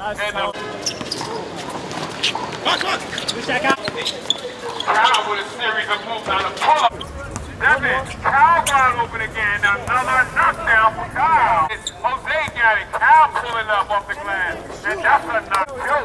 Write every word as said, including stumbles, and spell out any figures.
And the Watch, watch. Cal with a series of moves on the pull-up. Seven, Cal got open again. Another knockdown for Cal. It's Jose got it. Cal pulling up off the glass. And that's a knock.